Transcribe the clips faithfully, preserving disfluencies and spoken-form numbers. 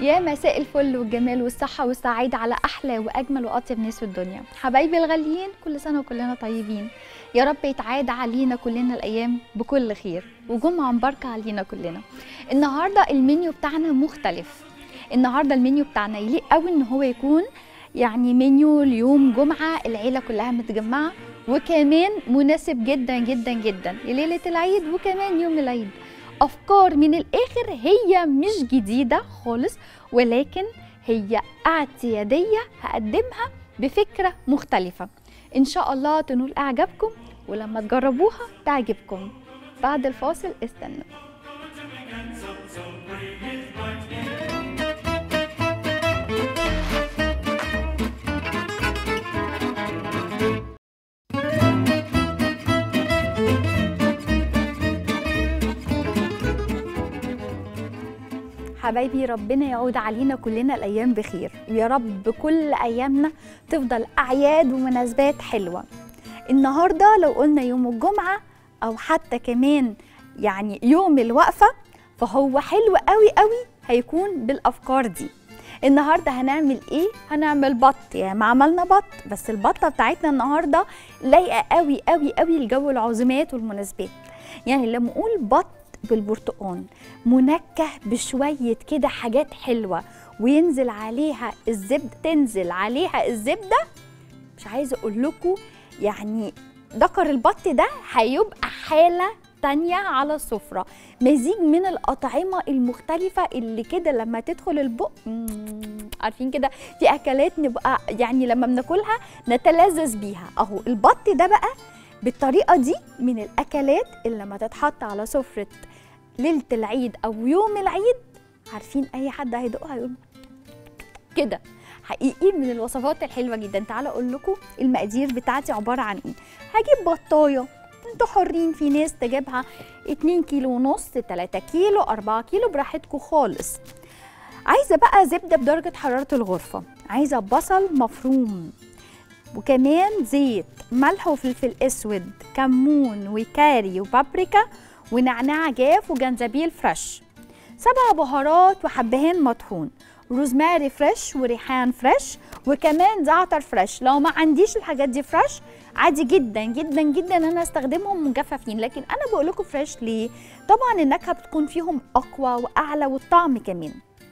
يا مساء الفل والجمال والصحة والسعادة على أحلى وأجمل وأطيب ناس في الدنيا. حبايبي الغاليين، كل سنة وكلنا طيبين. يا رب يتعاد علينا كلنا الأيام بكل خير وجمعة مباركة علينا كلنا. النهاردة المنيو بتاعنا مختلف. النهاردة المنيو بتاعنا يليق قوي إن هو يكون يعني منيو اليوم جمعة العيلة كلها متجمعة، وكمان مناسب جدا جدا جدا لليلة العيد وكمان يوم العيد. أفكار من الآخر هي مش جديدة خالص، ولكن هي اعتيادية هقدمها بفكرة مختلفة إن شاء الله تنول إعجابكم، ولما تجربوها تعجبكم. بعد الفاصل استنوا. حبايبي ربنا يعود علينا كلنا الأيام بخير، ويا رب كل أيامنا تفضل أعياد ومناسبات حلوة. النهاردة لو قلنا يوم الجمعة أو حتى كمان يعني يوم الوقفة، فهو حلو قوي قوي هيكون بالأفكار دي. النهاردة هنعمل إيه؟ هنعمل بط. يعني ما عملنا بط، بس البطة بتاعتنا النهاردة لايقة قوي قوي قوي لجو العزومات والمناسبات. يعني لما أقول بط بالبرتقال منكه بشويه كده حاجات حلوه، وينزل عليها الزبده، تنزل عليها الزبده، مش عايزه اقول لكم يعني دكر البط ده هيبقى حاله تانية على السفره. مزيج من الاطعمه المختلفه اللي كده لما تدخل البق، عارفين كده في اكلات نبقى يعني لما بناكلها نتلذذ بيها. اهو البط ده بقى بالطريقه دي من الاكلات اللي لما تتحط على سفره ليله العيد او يوم العيد، عارفين اي حد هيدوقها هيقول كده. حقيقي من الوصفات الحلوه جدا. تعالوا اقول لكم المقادير بتاعتي عباره عن ايه. هجيب بطايه، انتوا حرين، في ناس تجيبها اتنين كيلو ونص، تلاتة كيلو، أربعة كيلو، براحتكم خالص. عايزه بقى زبده بدرجه حراره الغرفه، عايزه بصل مفروم، وكمان زيت، ملح وفلفل اسود، كمون وكاري وبابريكا ونعناع جاف وجنزبيل فريش، سبع بهارات وحبهان مطحون، روزماري فريش وريحان فريش، وكمان زعتر فريش. لو ما عنديش الحاجات دي فريش عادي جدا جدا جدا انا استخدمهم مجففين، لكن انا بقول لكم فريش ليه؟ طبعا النكهه بتكون فيهم اقوى واعلى والطعم كمان.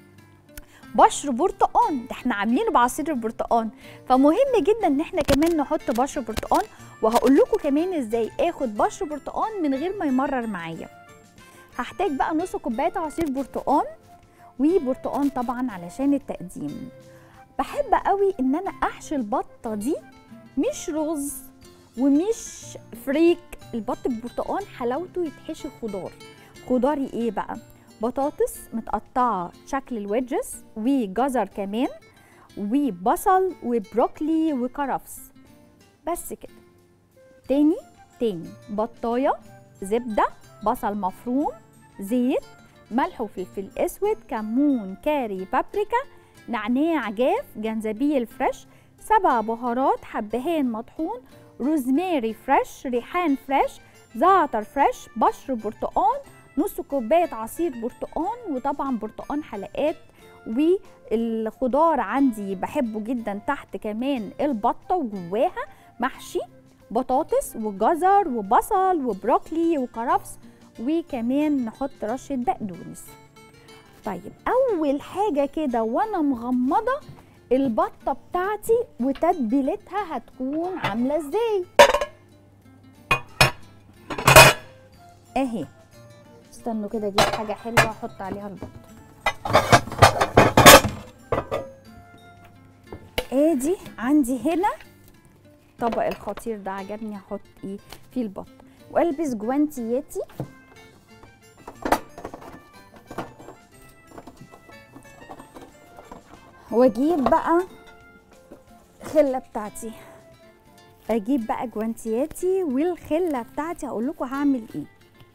بشر برتقان، ده احنا عاملينه بعصير البرتقان، فمهم جدا ان احنا كمان نحط بشر برتقان. وهقول لكم كمان ازاي اخد بشر برتقان من غير ما يمرر معايا. هحتاج بقى نص كوبايه عصير برتقان، وبرتقان طبعا علشان التقديم. بحب قوي ان انا احشي البطه دي مش رز ومش فريك. البط بالبرتقان حلاوته يتحشي خضار. خضاري ايه بقى؟ بطاطس متقطعه شكل الويدجز، وجزر كمان، وبصل وبروكلي وكرفس. بس كده. تاني تاني بطايه، زبده، بصل مفروم، زيت، ملح وفلفل اسود، كمون، كاري، بابريكا، نعناع جاف، جنزبيل فريش، سبع بهارات، حبهان مطحون، روزماري فريش، ريحان فريش، زعتر فريش، بشر برتقان، نص كوبايه عصير برتقان، وطبعا برتقان حلقات. والخضار عندي بحبه جدا تحت كمان البطه، وجواها محشي بطاطس وجزر وبصل وبروكلي وكرفس، وكمان نحط رشه بقدونس. طيب اول حاجه كده وانا مغمضه البطه بتاعتي وتتبيلتها هتكون عامله ازاي؟ اهي. استنوا كده اجيب حاجه حلوه احط عليها البطه. ادي عندي هنا طبق الخطير ده، عجبني احط ايه فيه البط، والبس جوانتياتي واجيب بقى الخله بتاعتي. اجيب بقى جوانتياتي والخله بتاعتي. هقول لكم هعمل ايه.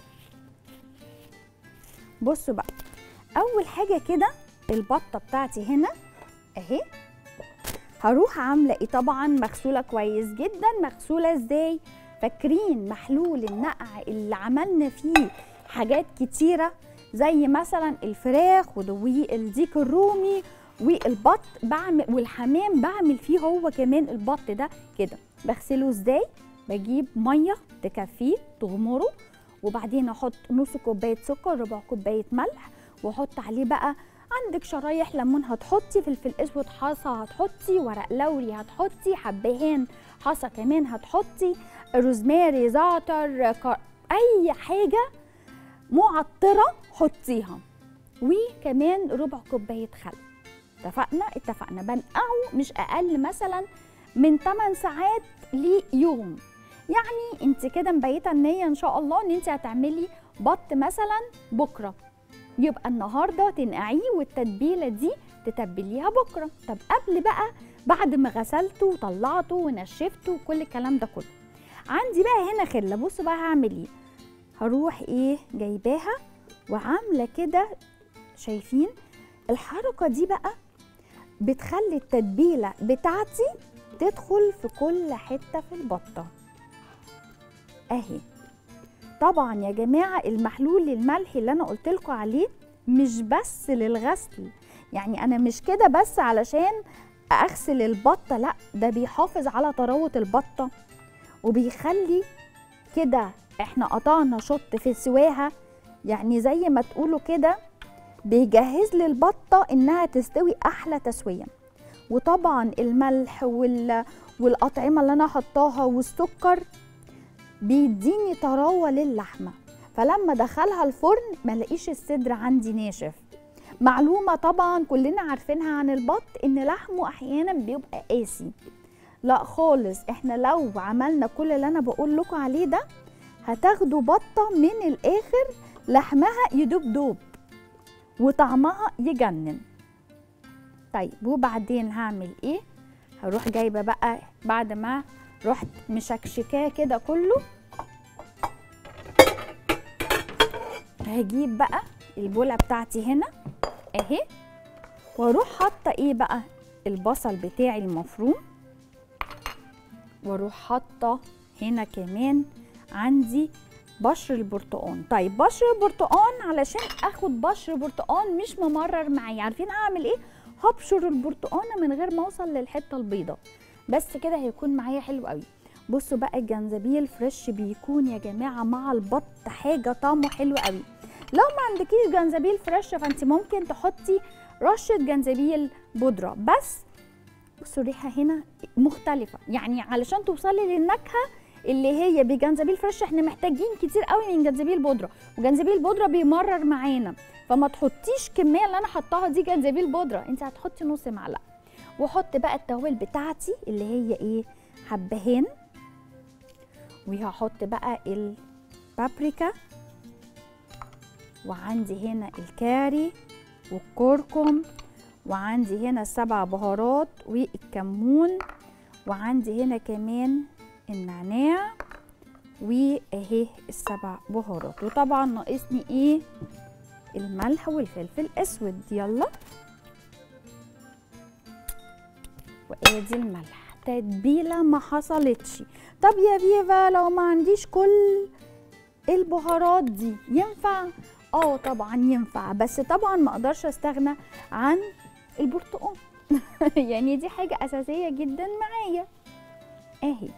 بصوا بقى، اول حاجه كده البطه بتاعتي هنا اهي، هروح عامله ايه؟ طبعا مغسوله كويس جدا. مغسوله ازاي؟ فاكرين محلول النقع اللي عملنا فيه حاجات كتيره زي مثلا الفراخ والديك الرومي والبط بعمل والحمام، بعمل فيه هو كمان البط ده كده. بغسله ازاي؟ بجيب ميه تكفيه تغمره، وبعدين احط نص كوبايه سكر، ربع كوبايه ملح، واحط عليه بقى عندك شرايح ليمون هتحطي، فلفل اسود حصى هتحطي، ورق لوري هتحطي، حبهان حصى كمان هتحطي، روزماري، زعتر، اي حاجه معطره حطيها، وكمان ربع كوبايه خل. اتفقنا؟ اتفقنا. بنقعه مش اقل مثلا من ثماني ساعات ليوم. يعني انت كده مبيته النيه ان شاء الله ان انت هتعملي بط مثلا بكره، يبقى النهارده تنقعيه والتتبيله دي تتبليها بكره. طب قبل بقى، بعد ما غسلته وطلعته ونشفته وكل الكلام ده كله، عندي بقى هنا خله. بصوا بقى هعمل ايه. هروح ايه جايباها وعامله كده، شايفين الحركه دي بقى بتخلي التتبيله بتاعتي تدخل في كل حته في البطه اهي. طبعا يا جماعه المحلول الملحي اللي انا قلت لكم عليه مش بس للغسل، يعني انا مش كده بس علشان اغسل البطه، لا ده بيحافظ على طراوه البطه، وبيخلي كده احنا قطعنا شط في سواها، يعني زي ما تقولوا كده بيجهز لي البطه انها تستوي احلى تسويه. وطبعا الملح وال... والاطعمه اللي انا حطاها والسكر بيديني طراوه للحمه، فلما ادخلها الفرن ما الاقيش الصدر عندي ناشف. معلومه طبعا كلنا عارفينها عن البط ان لحمه احيانا بيبقى قاسي، لا خالص، احنا لو عملنا كل اللي انا بقول لكم عليه ده هتاخدوا بطه من الاخر لحمها يدوب دوب وطعمها يجنن. طيب وبعدين هعمل ايه؟ هروح جايبه بقى بعد ما رحت مشكشكاه كده كله، هجيب بقى البوله بتاعتي هنا اهي، واروح حاطه ايه بقى البصل بتاعي المفروم، واروح حاطه هنا كمان عندي بشر البرتقان. طيب بشر البرتقان علشان اخد بشر برتقان مش ممرر معايا، عارفين هعمل ايه؟ هبشر البرتقانه من غير ما اوصل للحته البيضاء، بس كده هيكون معايا حلو قوي. بصوا بقى الجنزبيل فريش بيكون يا جماعه مع البط حاجه طعمه حلو قوي. لو ما عندكيش جنزبيل فريش فانت ممكن تحطي رشه جنزبيل بودره، بس بصوا الريحه هنا مختلفه، يعني علشان توصلي للنكهه اللي هي بجنزبيل فريش احنا محتاجين كتير قوي من جنزبيل بودره، وجنزبيل بودره بيمرر معانا، فما تحطيش كميه اللي انا حطاها دي جنزبيل بودره، انت هتحطي نص معلقه. واحط بقى التوابل بتاعتي اللي هي ايه؟ حبهان، وهحط بقى البابريكا، وعندي هنا الكاري والكركم، وعندي هنا السبع بهارات والكمون، وعندي هنا كمان النعناع، واهي السبع بهارات، وطبعا ناقصني ايه؟ الملح والفلفل الاسود. يلا وادي الملح، تتبيله ما حصلتش. طب يا فيفا لو ما عنديش كل البهارات دي ينفع؟ اه طبعا ينفع، بس طبعا ما اقدرش استغنى عن البرتقال يعني دي حاجه اساسيه جدا معايا اهي.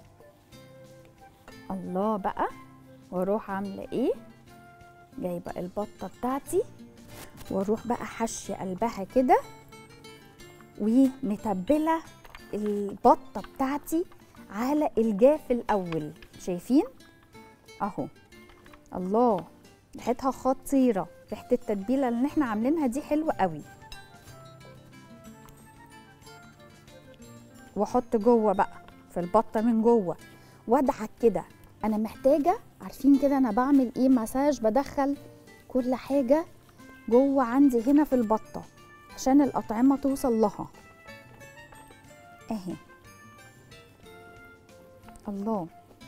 الله بقى، واروح عامله ايه؟ جايبه البطه بتاعتي واروح بقى حشي قلبها كده، ومتبله البطه بتاعتي على الجاف الاول، شايفين اهو. الله ريحتها خطيره، ريحه التتبيله اللي احنا عاملينها دي حلوه قوي. واحط جوه بقى في البطه من جوه وادعك كده. انا محتاجه، عارفين كده انا بعمل ايه؟ مساج، بدخل كل حاجه جوه عندي هنا في البطه عشان الاطعمه توصل لها اهي. الله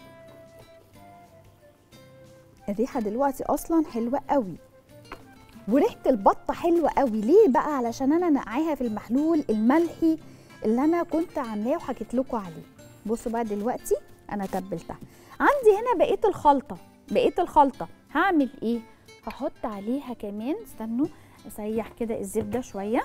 الريحه دلوقتي اصلا حلوه قوي، وريحه البطه حلوه قوي. ليه بقى؟ علشان انا نقعاها في المحلول الملحي اللي انا كنت عاملاه وحكيت لكم عليه. بصوا بقى دلوقتي انا تبلتها. عندي هنا بقيه الخلطه، بقيه الخلطه هعمل ايه؟ هحط عليها كمان، استنوا اسيح كده الزبده شويه.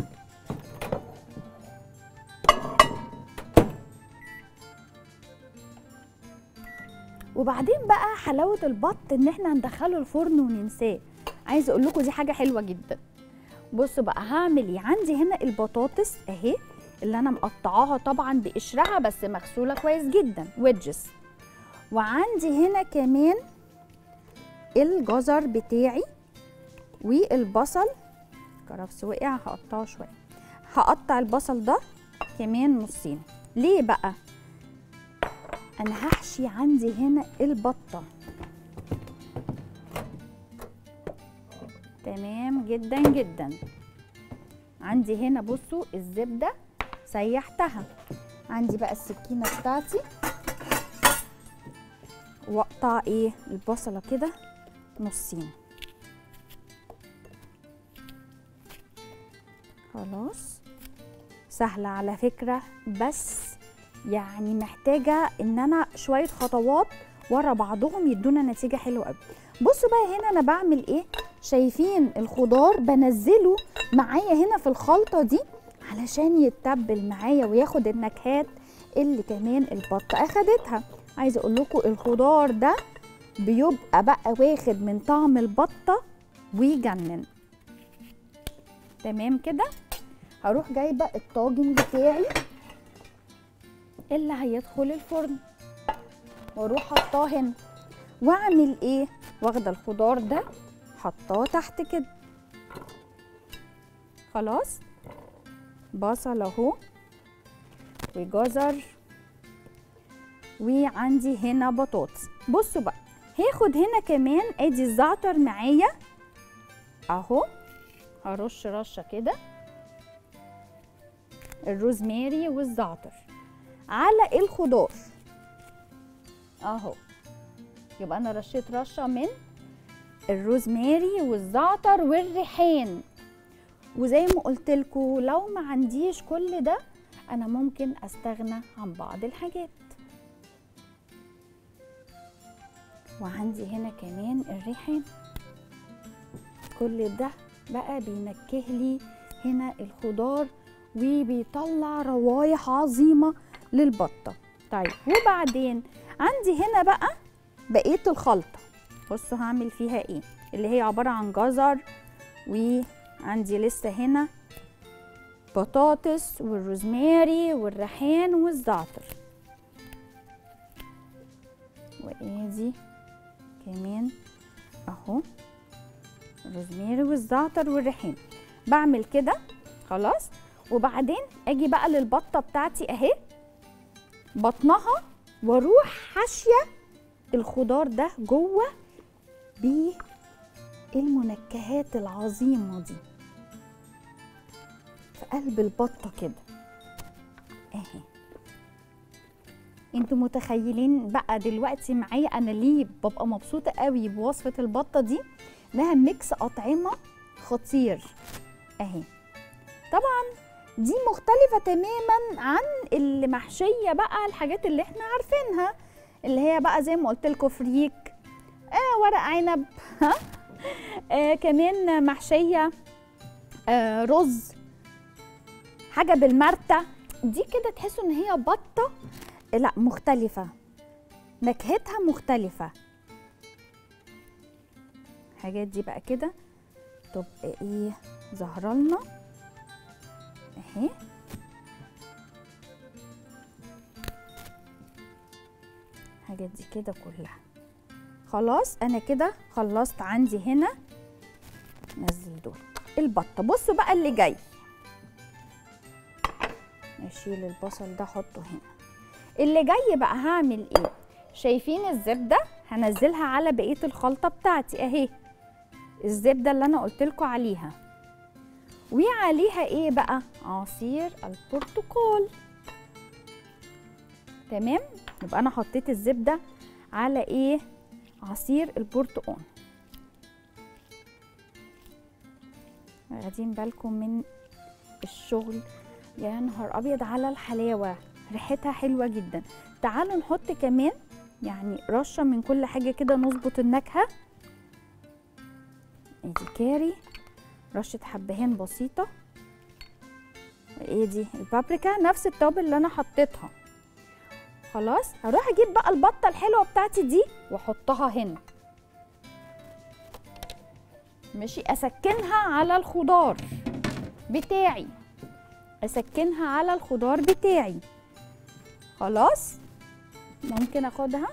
وبعدين بقى حلاوه البط ان احنا ندخله الفرن وننساه. عايزه اقول لكم دي حاجه حلوه جدا. بصوا بقى هعمل ايه. عندي هنا البطاطس اهي اللي انا مقطعاها طبعا بقشرها بس مغسوله كويس جدا ويدجز. وعندي هنا كمان الجزر بتاعي والبصل. كرفس وقع هقطعه شويه. هقطع البصل ده كمان نصين. ليه بقى؟ انا هحشي عندي هنا البطه. تمام جدا جدا. عندي هنا بصوا الزبده سيحتها. عندي بقى السكينه بتاعتي واقطع ايه البصله كده نصين. خلاص سهله على فكره، بس يعني محتاجه ان انا شويه خطوات ورا بعضهم يدونا نتيجه حلوه قوي. بصوا بقى هنا انا بعمل ايه. شايفين الخضار بنزله معايا هنا في الخلطه دي علشان يتبل معايا وياخد النكهات اللي كمان البطه اخدتها. عايزه اقول لكم الخضار ده بيبقى بقى واخد من طعم البطه ويجنن. تمام كده. هروح جايبه الطاجن بتاعي اللي هيدخل الفرن واروح حطاه هنا واعمل ايه. واخده الخضار ده حطاه تحت كده. خلاص بصل اهو وجزر وعندي هنا بطاطس. بصوا بقى هاخد هنا كمان ادي الزعتر معايا اهو. هرش رشه كده الروزماري والزعتر على الخضار اهو. يبقى انا رشيت رشه من الروزماري والزعتر والريحان. وزي ما قلت لكم لو ما عنديش كل ده انا ممكن استغنى عن بعض الحاجات. وعندي هنا كمان الريحان. كل ده بقى بينكه لي هنا الخضار وبيطلع روايح عظيمه للبطه. طيب وبعدين عندي هنا بقى بقيه الخلطه. بصوا هعمل فيها ايه. اللي هي عباره عن جزر وعندي لسه هنا بطاطس والروزماري والريحان والزعتر. وادي كمان اهو الروزماري والزعتر والريحان. بعمل كده خلاص. وبعدين اجي بقى للبطه بتاعتي اهي بطنها واروح حاشيه الخضار ده جوه بالمنكهات العظيمه دي في قلب البطه كده اهي. انتوا متخيلين بقى دلوقتي معايا انا ليه ببقى مبسوطه قوي بوصفه البطه دي؟ لها ميكس اطعمه خطير اهي. طبعا دي مختلفه تماما عن اللي محشيه بقى الحاجات اللي احنا عارفينها اللي هي بقى زي ما قلت لكم فريك آه ورق عنب ها آه كمان محشيه آه رز حاجه بالمرته. دي كده تحسوا ان هي بطه لا مختلفه، نكهتها مختلفه. الحاجات دي بقى كده تبقى ايه ظاهرالنا اهي. الحاجات دي كده كلها خلاص. انا كده خلصت. عندي هنا نزل دول البطه. بصوا بقى اللي جاي. اشيل البصل ده احطه هنا. اللي جاي بقى هعمل ايه. شايفين الزبده هنزلها على بقيه الخلطه بتاعتي اهي. الزبده اللي انا قلت لكم عليها وعليها ايه بقى عصير البرتقال. تمام. يبقى انا حطيت الزبده على ايه عصير البرتقال. واخدين بالكم من الشغل؟ يا نهار ابيض على الحلاوه، ريحتها حلوه جدا. تعالوا نحط كمان يعني رشه من كل حاجه كده نظبط النكهه ادي كاري، رشه حبهان بسيطه، وايه دي البابريكا نفس التوابل اللي انا حطيتها. خلاص هروح اجيب بقى البطه الحلوه بتاعتي دي واحطها هنا، ماشي، اسكنها على الخضار بتاعي، اسكنها على الخضار بتاعي. خلاص ممكن اخدها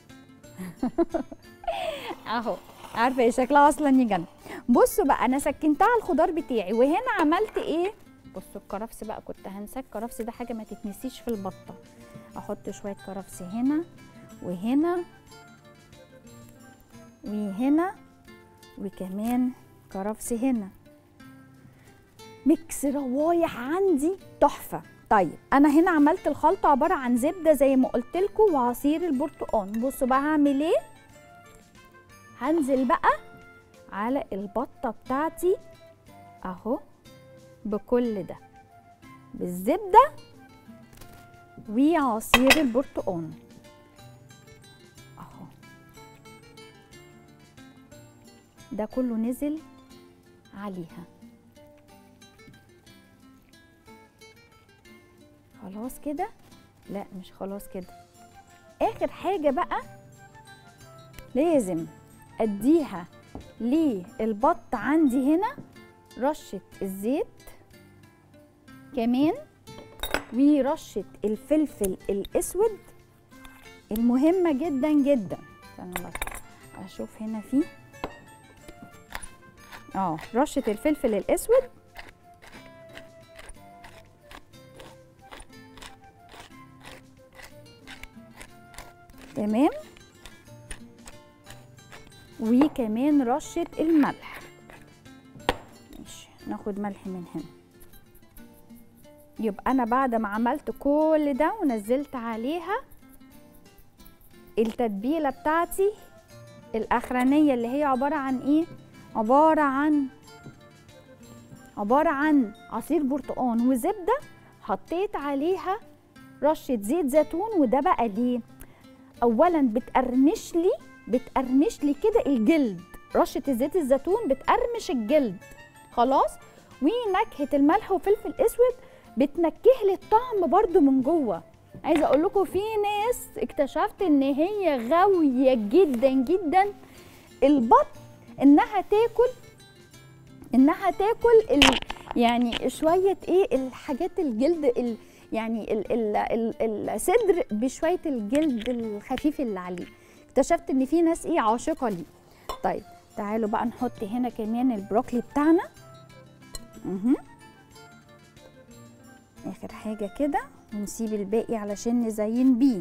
اهو، عارفه ايه شكلها اصلا يجنن. بصوا بقى انا سكنتها على الخضار بتاعي، وهنا عملت ايه؟ بصوا الكرفس بقى، كنت هنسى الكرفس ده حاجه ما تتنسيش في البطه. احط شويه كرفس هنا وهنا وهنا وكمان كرفس هنا، ميكس روايح عندي تحفه. طيب انا هنا عملت الخلطه عباره عن زبده زي ما قلت لكم وعصير البرتقال. بصوا بقى هعمل ايه، هنزل بقى على البطه بتاعتي اهو بكل ده، بالزبده وعصير البرتقال اهو، ده كله نزل عليها. خلاص كده؟ لا مش خلاص كده، اخر حاجه بقى لازم اديها للبط عندي هنا رشه الزيت كمان ورشه الفلفل الاسود المهمه جدا جدا. استنى بس اشوف هنا فيه اه رشه الفلفل الاسود تمام، وكمان رشه الملح. ماشي ناخد ملح من هنا. يبقى انا بعد ما عملت كل ده ونزلت عليها التتبيله بتاعتي الاخرانيه اللي هي عباره عن ايه، عباره عن عباره عن عصير برتقان وزبده، حطيت عليها رشه زيت زيتون. وده بقى ليه؟ اولا بتقرمش لي بتقرمش لي كده الجلد، رشه الزيت الزيتون بتقرمش الجلد. خلاص، ونكهه الملح وفلفل اسود بتنكه لي الطعم برده من جوه. عايزه اقول لكم في ناس اكتشفت ان هي غاويه جدا جدا البط انها تاكل انها تاكل ال يعني شويه ايه الحاجات الجلد ال يعني ال ال ال الصدر بشويه الجلد الخفيف اللي عليه. اكتشفت ان في ناس ايه عاشقه ليه. طيب تعالوا بقى نحط هنا كمان البروكلي بتاعنا اها اخر حاجه كده، ونسيب الباقي علشان نزين بيه.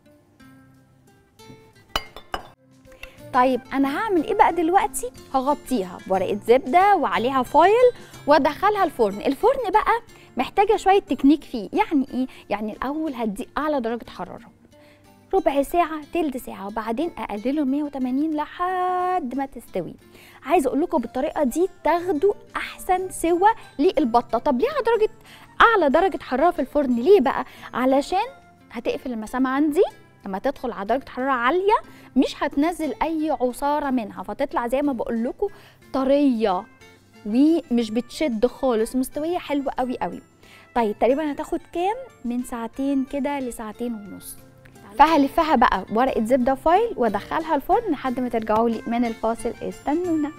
طيب انا هعمل ايه بقى دلوقتي؟ هغطيها بورقه زبده وعليها فويل وادخلها الفرن. الفرن بقى محتاجه شويه تكنيك فيه. يعني ايه؟ يعني الاول هدي اعلى درجه حراره ربع ساعه تلت ساعه، وبعدين اقلله مية وتمانين لحد ما تستوي. عايزه اقول لكم بالطريقه دي تاخدوا احسن سوا للبطه. طب ليه على درجه اعلى درجه حراره في الفرن؟ ليه بقى؟ علشان هتقفل المسام عندي لما تدخل على درجه حراره عاليه، مش هتنزل اي عصاره منها، فتطلع زي ما بقول لكم طريه ومش بتشد خالص، مستويه حلوه قوي قوي. طيب تقريبا هتاخد كام؟ من ساعتين كده لساعتين ونص. فهلفها بقى ورقه زبده فايل وادخلها الفرن لحد ما ترجعوا لي من الفاصل. استنونا.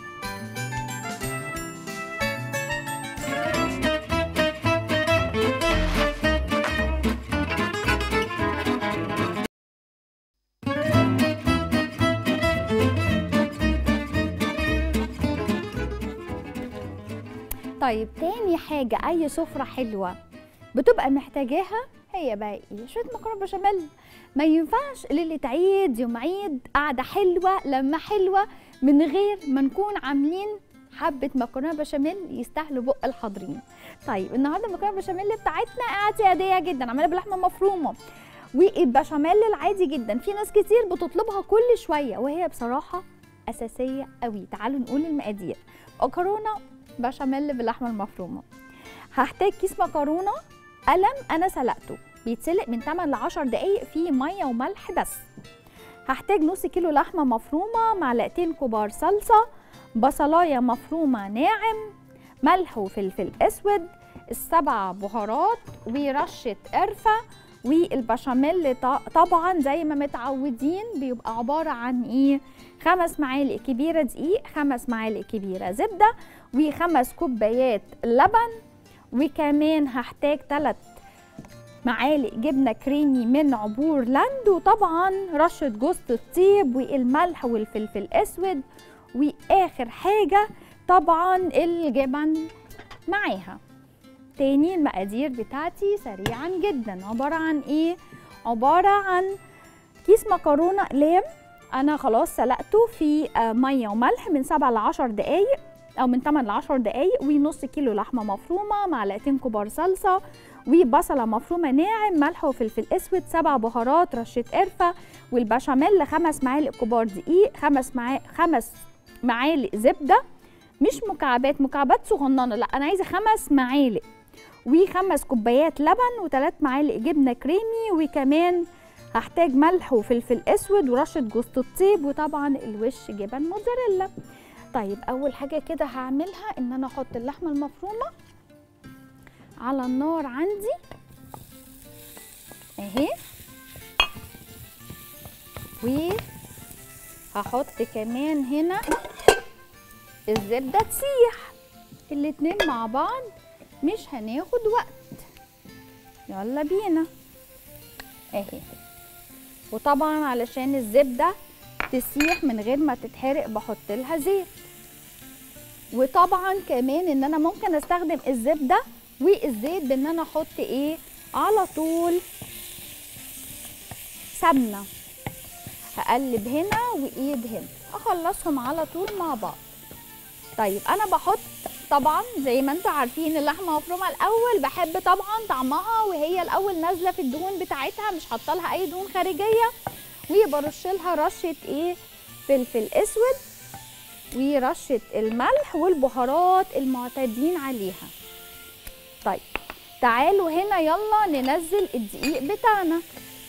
طيب تاني حاجه اي سفره حلوه بتبقى محتاجاها هي بقى ايه؟ شويه مكرونه بشاميل. ما ينفعش ليله عيد يوم عيد قعده حلوه لما حلوه من غير ما نكون عاملين حبه مكرونه بشاميل يستاهلوا بق الحاضرين. طيب النهارده المكرونه بشاميل بتاعتنا اعتياديه جدا، عاملاها بلحمه مفرومه، والبشاميل العادي جدا في ناس كتير بتطلبها كل شويه وهي بصراحه اساسيه قوي. تعالوا نقول المقادير. مكرونه بشاميل باللحمه المفرومه. هحتاج كيس مكرونه قلم انا سلقته، بيتسلق من تمن ل عشر دقايق في ميه وملح بس. هحتاج نص كيلو لحمه مفرومه، معلقتين كبار صلصه، بصلايه مفرومه ناعم، ملح وفلفل اسود، السبع بهارات ورشه قرفه، والبشاميل طبعا زي ما متعودين بيبقى عباره عن ايه؟ خمس معالق كبيره دقيق، خمس معالق كبيره زبده، وخمس كوبايات لبن، وكمان هحتاج ثلاث معالق جبنه كريمي من عبور لاند، وطبعا رشه جوز الطيب والملح والفلفل الاسود، واخر حاجه طبعا الجبن معاها. تاني المقادير بتاعتي سريعا جدا، عباره عن ايه؟ عباره عن كيس مكرونه اقلام انا خلاص سلقته في ميه وملح من سبع لعشر دقايق او من ثمان لعشر دقايق، ونص كيلو لحمه مفرومه، معلقتين كبار صلصه، وبصله مفرومه ناعم، ملح وفلفل اسود، سبع بهارات، رشه قرفه، والبشاميل خمس معالق كبار دقيق، خمس معالق خمس معالق زبده، مش مكعبات مكعبات صغننه، لا انا عايزه خمس معالق، وخمس كوبايات لبن، وثلاث معالق جبنه كريمي، وكمان هحتاج ملح وفلفل اسود ورشه جوز الطيب، وطبعا الوش جبن موتزاريلا. طيب اول حاجه كده هعملها ان انا احط اللحمه المفرومه على النار عندي اهي، وهحط كمان هنا الزبده تسيح، الاتنين مع بعض مش هناخد وقت. يلا بينا اهي. وطبعا علشان الزبده تسيح من غير ما تتحرق بحط لها زيت، وطبعا كمان ان انا ممكن استخدم الزبده والزيت بان انا احط ايه على طول سمنه، هقلب هنا وايد هنا اخلصهم على طول مع بعض. طيب انا بحط طبعا زي ما انتم عارفين اللحمه مفرومه الاول، بحب طبعا طعمها وهي الاول نازله في الدهون بتاعتها، مش حاطه لها اي دهون خارجيه، وبرش لها رشه ايه فلفل اسود ورشه الملح والبهارات المعتادين عليها. طيب تعالوا هنا يلا ننزل الدقيق بتاعنا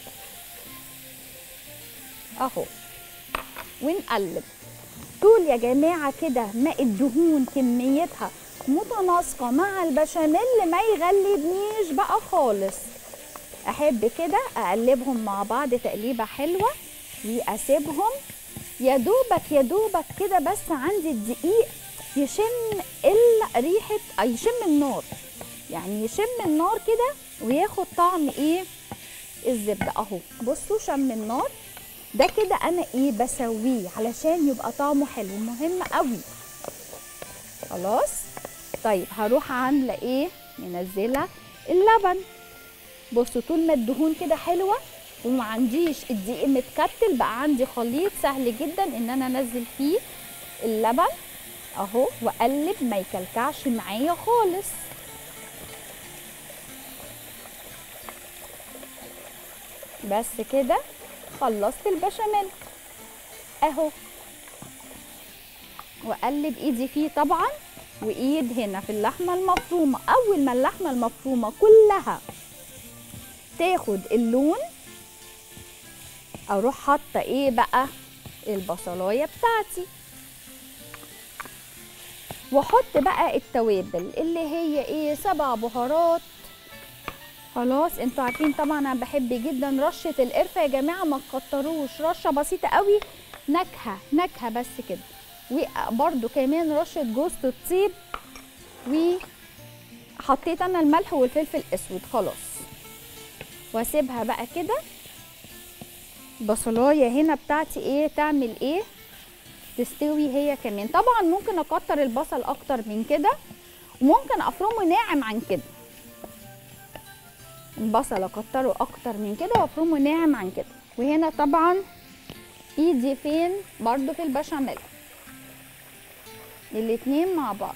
اهو ونقلب طول يا جماعه كده ما الدهون كميتها متناسقه مع البشاميل، ما يغلبنيش بقى خالص. احب كده اقلبهم مع بعض تقليبه حلوه واسيبهم يا دوبك يا دوبك كده، بس عندي الدقيق يشم ريحه يشم النار، يعني يشم النار كده وياخد طعم ايه الزبده اهو. بصوا شم النار ده كده انا ايه بسويه علشان يبقى طعمه حلو، مهم قوي. خلاص طيب هروح عامله ايه منزله اللبن. بصوا طول ما الدهون كده حلوه وما عنديش الدقيق متكتل، بقى عندي خليط سهل جدا ان انا انزل فيه اللبن اهو واقلب ما يكلكعش معايا خالص. بس كده خلصت البشاميل اهو، واقلب ايدي فيه طبعا وايد هنا في اللحمه المفرومه. اول ما اللحمه المفرومه كلها تاخد اللون اروح حاطه ايه بقى البصلايه بتاعتي، واحط بقى التوابل اللي هي ايه سبع بهارات. خلاص انتوا عارفين طبعا انا بحب جدا رشه القرفه يا جماعه، ما تكتروش، رشه بسيطه قوي نكهه نكهه بس كده، وبرده كمان رشه جوز الطيب، وحطيت انا الملح والفلفل الاسود. خلاص واسيبها بقى كده البصلايه هنا بتاعتي ايه تعمل ايه تستوي هي كمان. طبعا ممكن اكتر البصل اكتر من كده، وممكن افرمه ناعم عن كده، البصل اكتره اكتر من كده وافرمه ناعم عن كده. وهنا طبعا ايدي فين برضو في البشاميل، الاتنين مع بعض.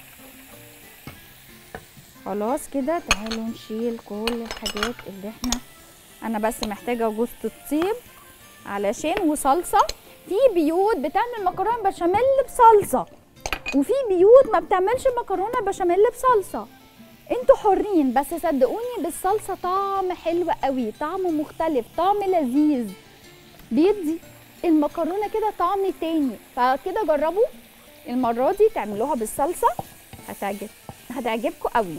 خلاص كده تعالوا نشيل كل الحاجات اللي احنا انا بس محتاجه جوز الطيب علشان وصلصه. في بيوت بتعمل مكرونه بشاميل بصلصه، وفي بيوت ما بتعملش مكرونه بشاميل بصلصه، انتوا حرين، بس صدقوني بالصلصه طعم حلو قوي، طعم مختلف، طعم لذيذ، بيدي المكرونه كده طعم تاني. فكده جربوا المره دي تعملوها بالصلصه هتعجب هتعجبكم قوي.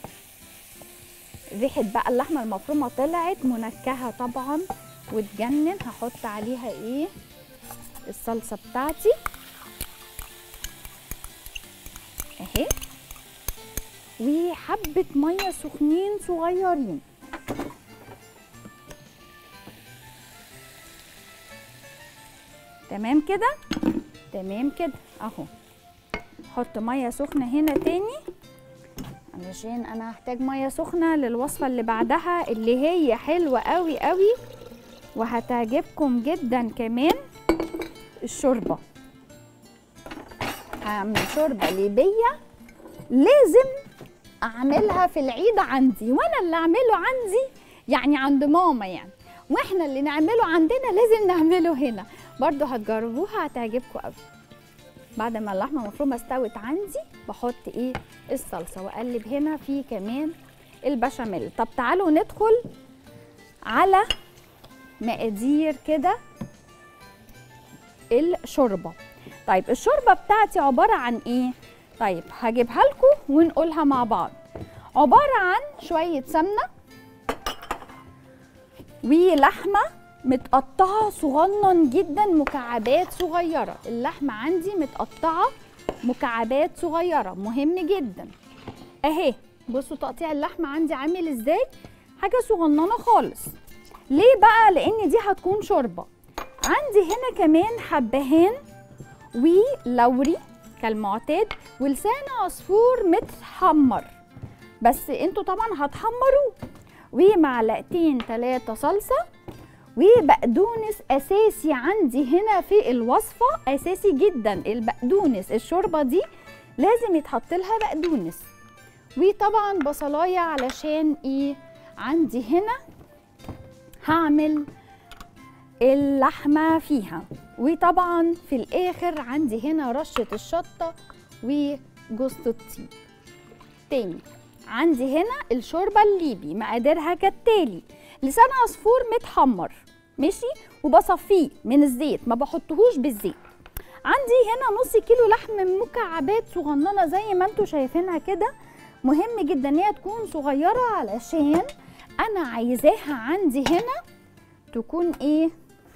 ريحه بقى اللحمه المفرومه طلعت منكهه طبعا وتجنن. هحط عليها ايه الصلصه بتاعتي اهي، وحبه ميه سخنين صغيرين. تمام كده، تمام كده اهو. حط ميه سخنه هنا تاني علشان انا هحتاج ميه سخنه للوصفه اللي بعدها اللي هي حلوه قوي قوي وهتعجبكم جدا كمان. الشوربه، هعمل شوربه ليبيه لازم اعملها في العيد عندي، وانا اللي اعمله عندي يعني عند ماما يعني، واحنا اللي نعمله عندنا لازم نعمله هنا. برضو هتجربوها هتعجبكم قوي. بعد ما اللحمه المفرومه استوت عندي بحط ايه الصلصه واقلب هنا في كمان البشاميل. طب تعالوا ندخل على مقادير كده الشوربه. طيب الشوربه بتاعتي عباره عن ايه؟ طيب هجيبها لكم ونقولها مع بعض. عباره عن شويه سمنه ولحمه متقطعه صغنن جدا مكعبات صغيره. اللحمه عندي متقطعه مكعبات صغيره، مهم جدا اهي. بصوا تقطيع اللحمه عندي عامل ازاي، حاجه صغننه خالص. ليه بقى؟ لان دي هتكون شوربه. عندي هنا كمان حبهان ولوري كالمعتاد ولسان عصفور متحمر، بس انتوا طبعا هتحمروه، ومعلقتين ثلاثه صلصه، وبقدونس اساسي عندي هنا في الوصفه، اساسي جدا البقدونس. الشوربه دي لازم يتحط لها بقدونس. وطبعا بصلايه علشان ايه عندي هنا هعمل اللحمه فيها. وطبعا في الاخر عندي هنا رشه الشطه وجوز الطيب. تاني عندي هنا الشوربه الليبي مقاديرها كالتالي: لسان عصفور متحمر ماشي وبصفيه من الزيت، ما بحطهوش بالزيت. عندي هنا نص كيلو لحم مكعبات صغننه زي ما انتم شايفينها كده. مهم جدا ان هي تكون صغيره علشان انا عايزاها عندي هنا تكون ايه،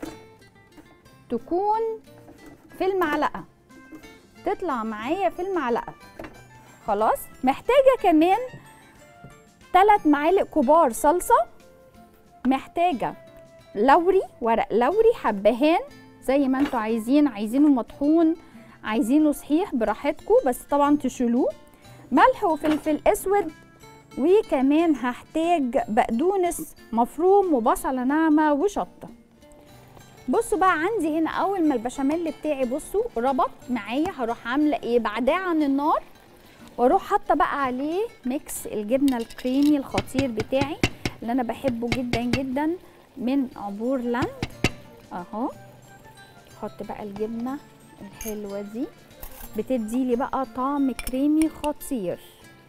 تكون في المعلقه، تطلع معايا في المعلقه. خلاص. محتاجه كمان ثلاث معالق كبار صلصه، محتاجه لوري، ورق لوري، حبهان زي ما انتوا عايزين، عايزينه مطحون عايزينه صحيح براحتكم، بس طبعا تشيلوه، ملح وفلفل اسود، وكمان هحتاج بقدونس مفروم وبصله ناعمه وشطه. بصوا بقى عندي هنا اول ما البشاميل بتاعي بصوا ربط معايا، هروح عامله ايه بعدها عن النار، واروح حاطه بقى عليه ميكس الجبنه الكريمي الخطير بتاعي اللي انا بحبه جدا جدا من عبور لاند اهو. احط بقى الجبنه الحلوه دي بتدي لي بقى طعم كريمي خطير.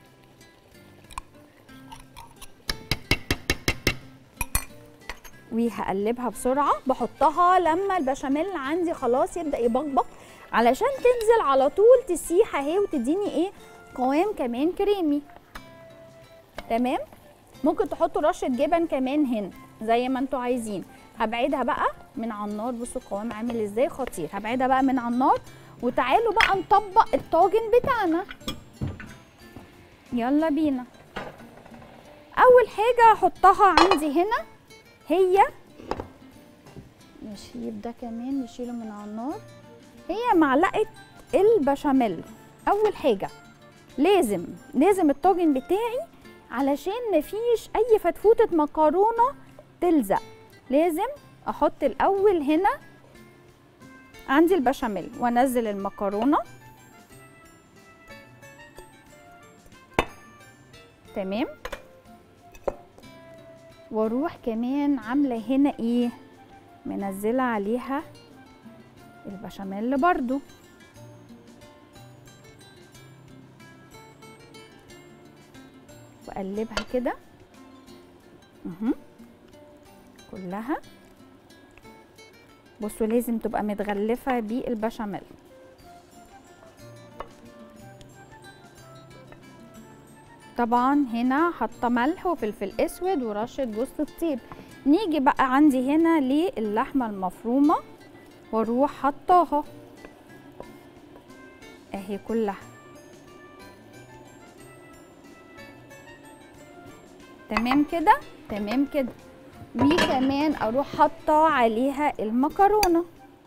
وهقلبها بسرعه، بحطها لما البشاميل عندي خلاص يبدا يبقبق علشان تنزل على طول تسيح اهي وتديني ايه قوام كمان كريمي. تمام. ممكن تحطوا رشه جبن كمان هنا زي ما انتوا عايزين. هبعدها بقى من على النار، بصوا القوام عامل ازاي خطير. هبعدها بقى من على النار وتعالوا بقى نطبق الطاجن بتاعنا. يلا بينا. اول حاجه هحطها عندي هنا هي نشيل ده كمان، نشيله من على النار، هي معلقه البشاميل. اول حاجه لازم لازم الطاجن بتاعي علشان مفيش اي فتفوته مكرونه تلزق، لازم احط الاول هنا عندي البشاميل وانزل المكرونه. تمام. واروح كمان عامله هنا ايه منزله عليها البشاميل برضو. واقلبها كده اهو كلها. بصوا لازم تبقى متغلفه بالبشاميل. وطبعا هنا حاطه ملح وفلفل اسود ورشه جوز الطيب. نيجي بقى عندي هنا للحمه المفرومه واروح حطاها اهي كلها. تمام كده، تمام كده. وكمان اروح حاطه عليها المكرونه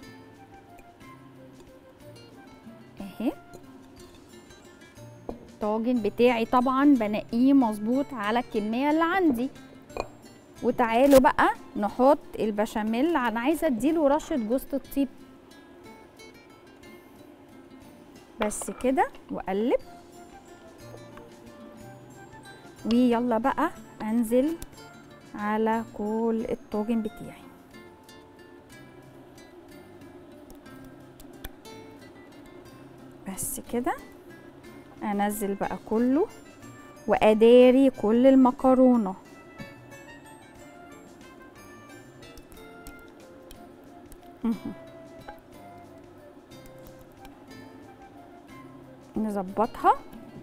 اهي. الطاجن بتاعي طبعا بنقيه مظبوط على الكميه اللي عندي. وتعالوا بقى نحط البشاميل. انا عايزه اديله رشه جوز الطيب بس كده واقلب. ويلا بقى انزل على كل الطاجن بتاعي. بس كده انزل بقى كله واداري كل المكرونه. نظبطها.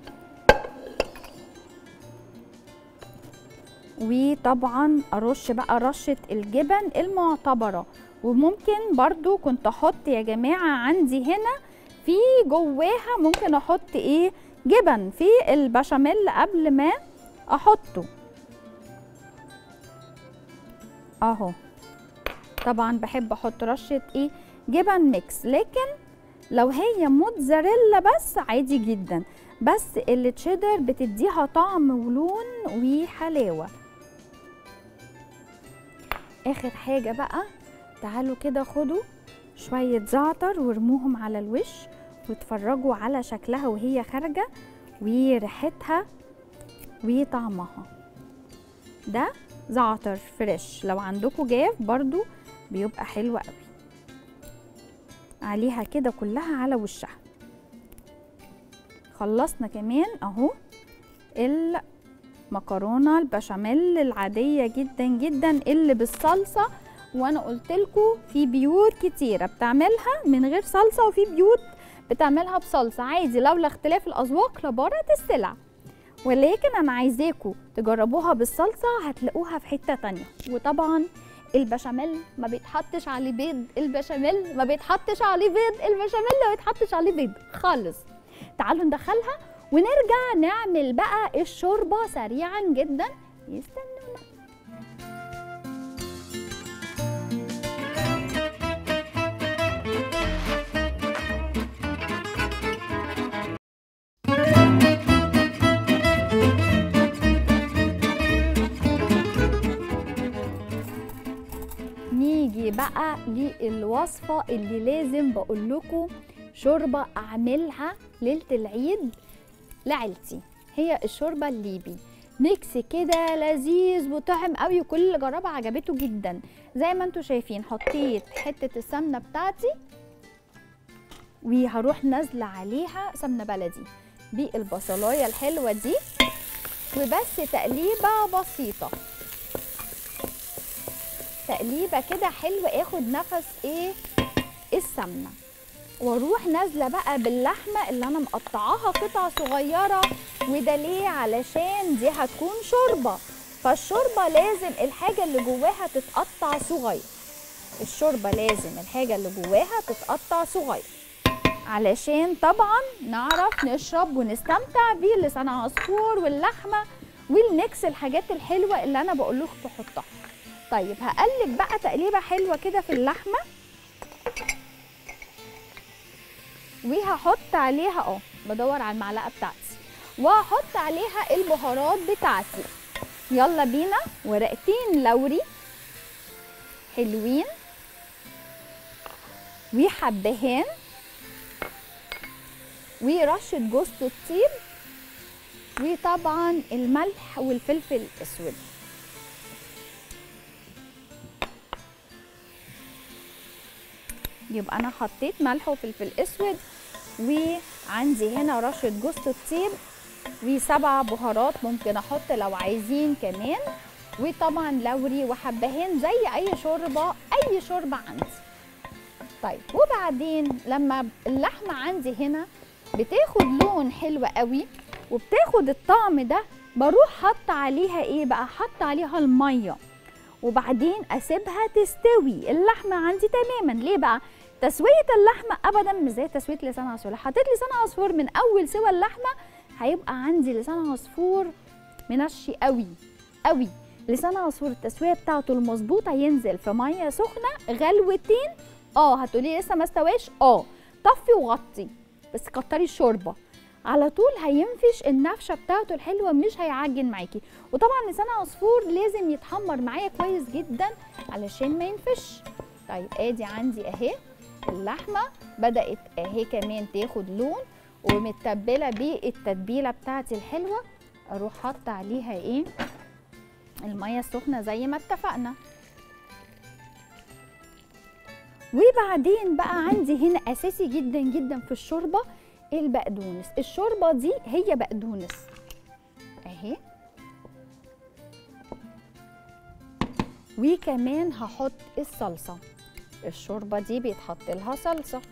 وطبعا ارش بقى رشه الجبن المعتبره. وممكن برضو كنت احط يا جماعه عندي هنا في جواها ممكن احط ايه جبن في البشاميل قبل ما احطه اهو. طبعا بحب احط رشه ايه جبن ميكس، لكن لو هي موتزاريلا بس عادي جدا، بس التشيدر بتديها طعم ولون وحلاوه. اخر حاجه بقى تعالوا كده خدوا شويه زعتر وارموهم على الوش واتفرجوا على شكلها وهي خارجه وريحتها وطعمها. ده زعتر فريش، لو عندكم جاف برضو بيبقى حلو قوي. عليها كده كلها على وشها. خلصنا كمان اهو المكرونه البشاميل العاديه جدا جدا اللي بالصلصه. وانا قلت لكم في بيوت كتيره بتعملها من غير صلصه وفي بيوت بتعملها بصلصه عادي، لولا اختلاف الاذواق لبارت السلع. ولكن انا عايزاكم تجربوها بالصلصه هتلاقوها في حته تانية. وطبعا البشاميل ما بيتحطش عليه بيض، البشاميل ما بيتحطش عليه بيض، البشاميل ما بيتحطش عليه بيض خالص. تعالوا ندخلها ونرجع نعمل بقى الشوربه سريعا جدا. يستنونا. نيجي بقى للوصفه اللي لازم بقول لكم شوربه اعملها ليله العيد لعيلتي، هي الشوربه الليبي. ميكس كده لذيذ وطعم قوي، وكل اللي جربها عجبته جدا. زي ما انتم شايفين حطيت حته السمنه بتاعتي وهروح نازله عليها سمنه بلدي بالبصلايه الحلوه دي، وبس تقليبه بسيطه، تقليبه كده حلوه اخد نفس ايه السمنه. واروح نازله بقى باللحمه اللي انا مقطعاها قطع صغيره. وده ليه؟ علشان دي هتكون شوربه، فالشوربه لازم الحاجه اللي جواها تتقطع صغير. الشوربه لازم الحاجه اللي جواها تتقطع صغير علشان طبعا نعرف نشرب ونستمتع بلسان عصفور واللحمه والميكس الحاجات الحلوه اللي انا بقول لكم تحطها. طيب هقلب بقى تقليبه حلوه كده في اللحمه، وهحط عليها اه بدور على المعلقه بتاعتي، وهحط عليها البهارات بتاعتي. يلا بينا. ورقتين لوري حلوين، وحبهان، ورشه جوز الطيب، وطبعا الملح والفلفل الاسود. يبقى انا حطيت ملح وفلفل اسود، وعندي هنا رشه جوز الطيب، وسبع بهارات ممكن احط لو عايزين كمان، وطبعا لوري وحبهان زي اي شوربه اي شوربه عندي. طيب وبعدين لما اللحمه عندي هنا بتاخد لون حلو قوي وبتاخد الطعم ده بروح حط عليها ايه بقى؟ حط عليها الميه وبعدين اسيبها تستوي. اللحمه عندي تماما. ليه بقى؟ تسويه اللحمه ابدا مش زي تسويه لسان عصفور. حطيت لسان عصفور من اول سوى اللحمه هيبقى عندي لسان عصفور منشي قوي قوي. لسان عصفور التسويه بتاعته المظبوطه ينزل في ميه سخنه غلوتين. اه هتقولي لسه ما استواش، اه طفي وغطي بس كتري الشوربه على طول هينفش النفشه بتاعته الحلوه، مش هيعجن معاكي. وطبعا لسان عصفور لازم يتحمر معايا كويس جدا علشان ما ينفش. طيب ادي عندي اهي اللحمه بدات اهي كمان تاخد لون ومتبله بالتتبيله بتاعتي الحلوه. اروح حاطه عليها ايه؟ الميه السخنه زي ما اتفقنا. وبعدين بقى عندي هنا اساسي جدا جدا في الشوربه البقدونس. الشوربه دي هي بقدونس اهي، وكمان هحط الصلصه. الشوربه دي بيتحط لها صلصه.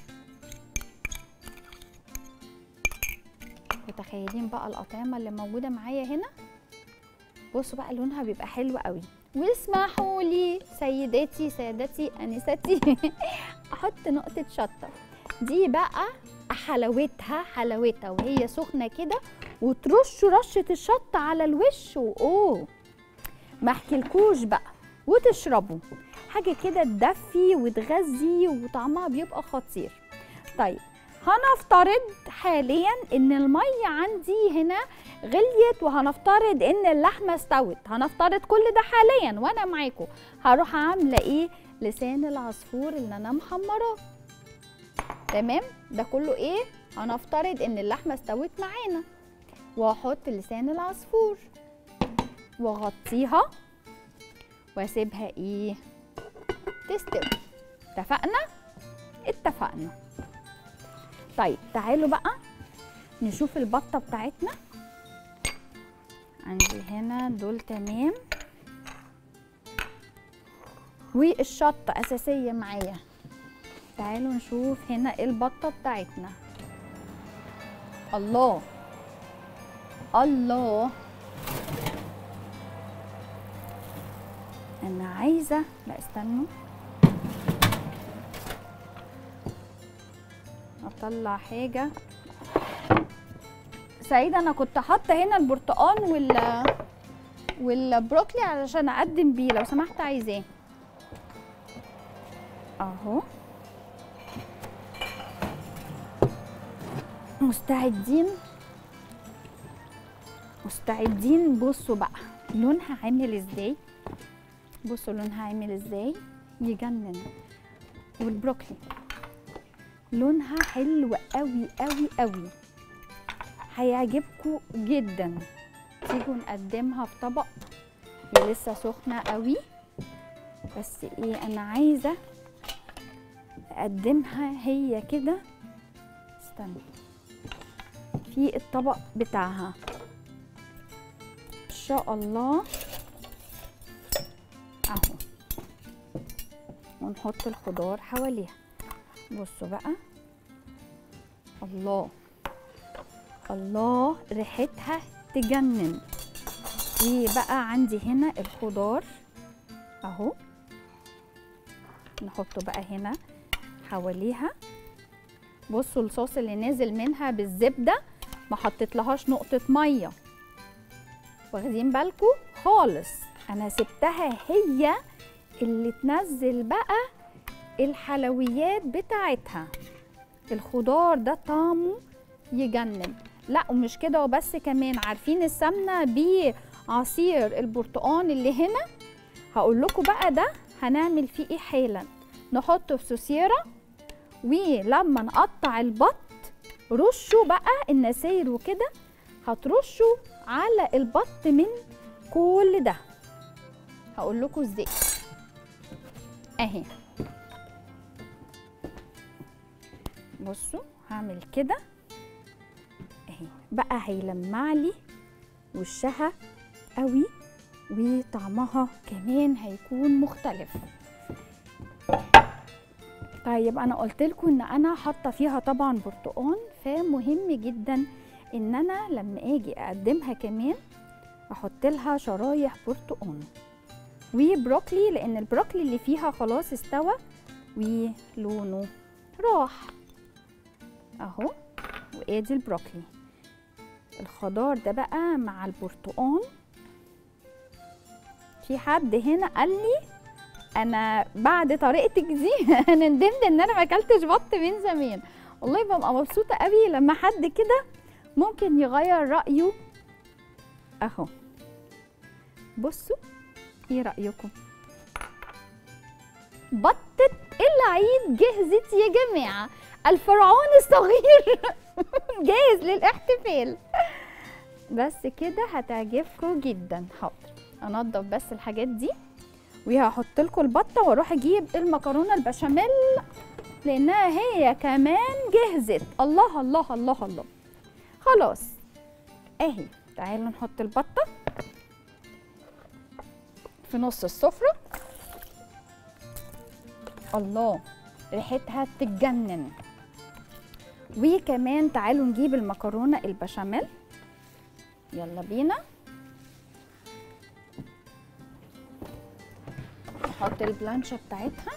متخيلين بقى الأطعمة اللي موجودة معايا هنا؟ بصوا بقى لونها بيبقى حلو قوي. واسمحوا لي سيداتي سادتي أنستي أحط نقطة شطة. دي بقى حلاوتها حلاوتها وهي سخنة كده، وترشوا رشة الشطة على الوش وأوه ما احكيلكوش بقى، وتشربوا حاجة كده تدفي وتغذي وطعمها بيبقى خطير. طيب هنفترض حاليا ان الميه عندي هنا غليت، وهنفترض ان اللحمه استوت. هنفترض كل ده حاليا وانا معاكم. هروح عامله ايه؟ لسان العصفور اللي انا محمراه. تمام؟ ده كله ايه؟ هنفترض ان اللحمه استوت معانا، واحط لسان العصفور واغطيها واسيبها ايه؟ تستوي. اتفقنا؟ اتفقنا. طيب تعالوا بقى نشوف البطه بتاعتنا. عندي هنا دول تمام، والشطه اساسيه معايا. تعالوا نشوف هنا البطه بتاعتنا. الله الله، انا عايزه، لا استنوا اطلع حاجه. سعيده انا كنت حاطه هنا البرتقال وال والبروكلي علشان اقدم بيه، لو سمحت عايزاه اهو. مستعدين مستعدين. بصوا بقى لونها عامل ازاي، بصوا لونها عامل ازاي، يجنن. والبروكلي لونها حلو قوي قوي قوي، هيعجبكم جدا. تيجوا نقدمها في طبق. هي لسه سخنه قوي بس ايه، انا عايزه اقدمها هي كده. استنى في الطبق بتاعها ان شاء الله اهو، ونحط الخضار حواليها. بصوا بقى، الله الله ريحتها تجنن. وبقى عندي هنا الخضار اهو، نحطه بقى هنا حواليها. بصوا الصوص اللي نازل منها بالزبده، ما حطيت لهاش نقطه ميه، واخدين بالكم خالص. انا سبتها هي اللي تنزل بقى الحلويات بتاعتها. الخضار ده طعمه يجنن. لا ومش كده وبس، كمان عارفين السمنه بعصير البرتقال اللي هنا؟ هقول لكم بقى ده هنعمل فيه ايه حالا. نحطه في سوسيره، ولما نقطع البط رشوا بقى النساير وكده، هترشوا على البط من كل ده. هقول لكم ازاي اهي. بصوا هعمل كده اهي، بقى هيلمع لي وشها قوي، وطعمها كمان هيكون مختلف. طيب انا قلت لكم ان انا حاطه فيها طبعا برتقان، فمهم جدا ان انا لما اجي اقدمها كمان احط لها شرايح برتقان وبروكلي، لان البروكلي اللي فيها خلاص استوى ولونه راح اهو. وادي البروكلي، الخضار ده بقى مع البرتقان. في حد هنا قال لي انا بعد طريقتك دي انا ندمت ان انا ما اكلتش بط من زمان. والله ببقى مبسوطه قوي لما حد كده ممكن يغير رايه اهو. بصوا ايه رايكم؟ بطه العيد جهزت يا جماعه، الفرعون الصغير جاهز للاحتفال. بس كده هتعجبكم جدا. حاضر انضف بس الحاجات دي وهحط لكم البطه واروح اجيب المكرونه البشاميل لانها هي كمان جهزت. الله الله الله الله. خلاص اهي. تعالوا نحط البطه في نص السفره. الله ريحتها تتجنن. وكمان تعالوا نجيب المكرونه البشاميل. يلا بينا نحط البلانشة بتاعتها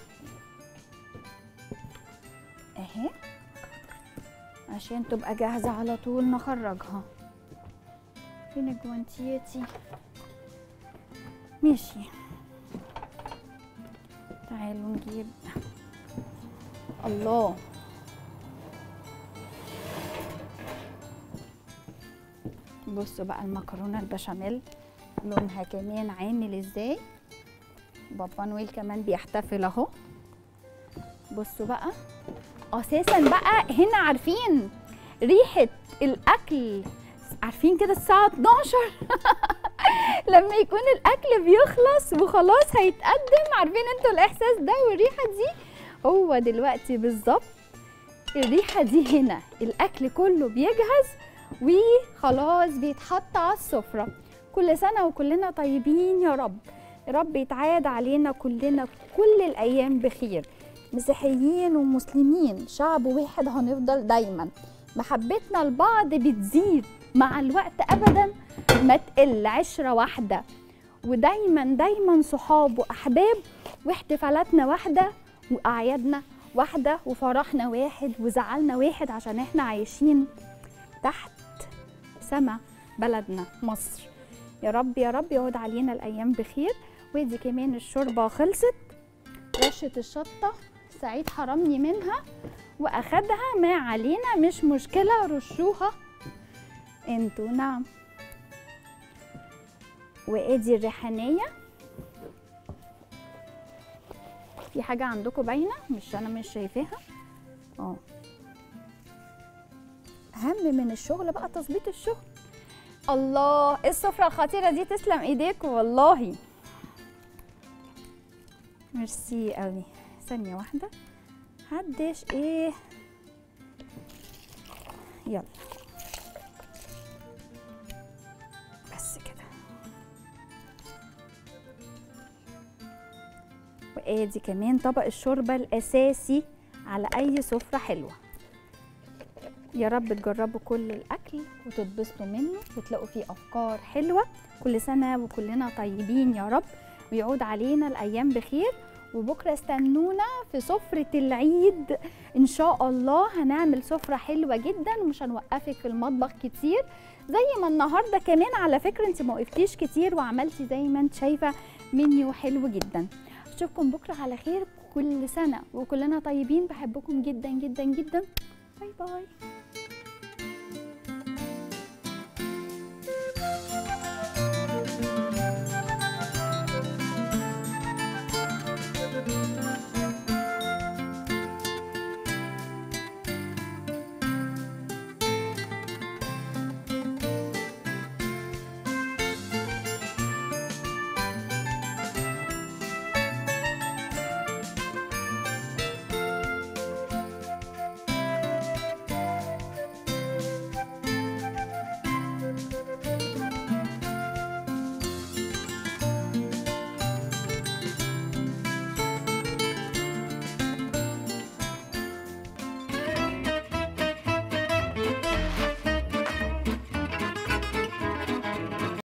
اهي عشان تبقى جاهزة على طول نخرجها. فين الجوانتياتي؟ ماشي. تعالوا نجيب. الله بصوا بقى المكرونة البشاميل لونها كمان عامل ازاي. بابا نويل كمان بيحتفل اهو. بصوا بقى اساسا بقى هنا عارفين ريحة الاكل، عارفين كده الساعة اتناشر لما يكون الاكل بيخلص وخلاص هيتقدم، عارفين انتوا الاحساس ده والريحة دي؟ هو دلوقتي بالظبط الريحة دي هنا الاكل كله بيجهز وخلاص بيتحط على السفرة. كل سنة وكلنا طيبين يا رب. يا رب يتعاد علينا كلنا كل الأيام بخير. مسيحيين ومسلمين شعب واحد هنفضل دايما. محبتنا لبعض بتزيد مع الوقت أبدا ما تقل. عشرة واحدة ودايما دايما صحاب وأحباب، واحتفالاتنا واحدة وأعيادنا واحدة وفرحنا واحد وزعلنا واحد عشان احنا عايشين تحت سما بلدنا مصر. يا رب يا رب يعود علينا الأيام بخير. ودي كمان الشوربة خلصت. رشة الشطة سعيد حرمني منها وأخدها، ما علينا مش مشكلة، رشوها انتوا. نعم. وادي الريحانية. في حاجة عندكم باينة مش أنا مش شايفاها؟ اه أهم من الشغل بقى تظبيط الشغل. الله السفرة الخطيرة دي تسلم ايديكم والله. ميرسي قوي. ثانية واحدة محدش ايه. يلا بس كده. وادي كمان طبق الشوربة الأساسي على أي سفرة حلوة. يا رب تجربوا كل الأكل وتتبسطوا منه وتلاقوا فيه أفكار حلوة. كل سنة وكلنا طيبين يا رب ويعود علينا الأيام بخير. وبكرة استنونا في سفرة العيد إن شاء الله. هنعمل سفرة حلوة جدا ومش هنوقفك في المطبخ كتير زي ما النهاردة كمان. على فكرة انت ما وقفتيش كتير وعملتي زي ما انت شايفة منيو حلو جدا. أشوفكم بكرة على خير. كل سنة وكلنا طيبين. بحبكم جدا جدا جدا. باي باي.